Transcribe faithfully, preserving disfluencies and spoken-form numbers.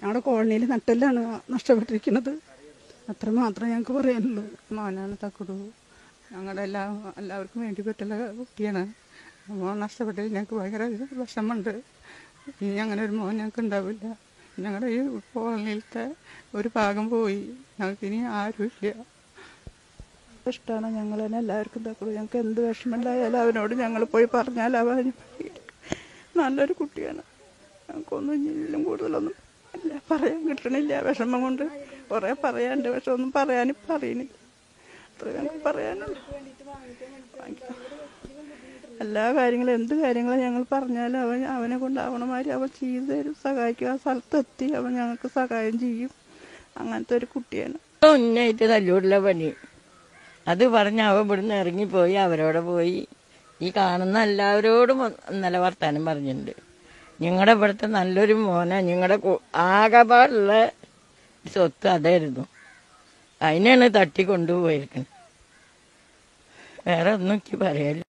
ഞങ്ങളുടെ കോളനിയിൽ നട്ടെല്ലാണ് നഷ്ടപ്പെട്ടിരിക്കുന്നത്. അത്ര മാത്രമേ ഞങ്ങൾക്ക് പറയാനുള്ളൂ. മോനാണ് തക്കുടു. ഞങ്ങളുടെ എല്ലാ എല്ലാവർക്കും വേണ്ടി പറ്റുള്ള കുട്ടിയാണ്. മോൻ നഷ്ടപ്പെട്ടതിൽ ഞങ്ങൾക്ക് ഭയങ്കര വിഷമമുണ്ട്. ഇനി അങ്ങനെ ഒരു മോൻ ഞങ്ങൾക്ക് ഉണ്ടാവില്ല. ഞങ്ങളുടെ ഈ കോളനിയിലത്തെ ഒരു ഭാഗം പോയി. ഞങ്ങൾക്കിനി ആരുമില്ല. ഇഷ്ടമാണ് ഞങ്ങൾ തന്നെ എല്ലാവർക്കും തക്കുടു. ഞങ്ങൾക്ക് എന്ത് വിഷമമുണ്ടായാലും അവനോട് ഞങ്ങൾ പോയി പറഞ്ഞാൽ അവൻ നല്ലൊരു കുട്ടിയാണ്. ഞങ്ങൾക്കൊന്നും ഇനിയും കൂടുതലൊന്നും ഇല്ല, പറയാൻ കിട്ടണില്ല. വിഷമം കൊണ്ട് കുറേ പറയാനുണ്ട്, പക്ഷെ ഒന്നും പറയാനും പറയുന്നില്ല. അത്ര ഞങ്ങൾക്ക് പറയാനില്ല. എല്ലാ കാര്യങ്ങളും എന്ത് കാര്യങ്ങളും ഞങ്ങൾ പറഞ്ഞാലും അവൻ അവനെ കൊണ്ടാവണമാതിരി അവൻ ചെയ്തു തരും, സഹായിക്കും. ആ സ്ഥലത്തെത്തി അവൻ ഞങ്ങൾക്ക് സഹായം ചെയ്യും. അങ്ങനത്തെ ഒരു കുട്ടിയാണ്. ഉന്നയിച്ച് തല്ലൂരിലെ പണി അത് പറഞ്ഞ് അവ ഇവിടുന്ന് ഇറങ്ങിപ്പോയി. അവരോടെ പോയി ഈ കാണുന്ന എല്ലാവരോടും ഇന്നലെ വർത്താനം പറഞ്ഞിട്ടുണ്ട്. നിങ്ങളുടെ ഇവിടുത്തെ നല്ലൊരു മോനെ, നിങ്ങളുടെ ആകെപ്പാടുള്ള സ്വത്ത് അതായിരുന്നു, അതിനാണ് തട്ടി കൊണ്ടുപോയിരിക്കുന്നത്. വേറെ ഒന്നും എനിക്ക് പറയാനില്ല.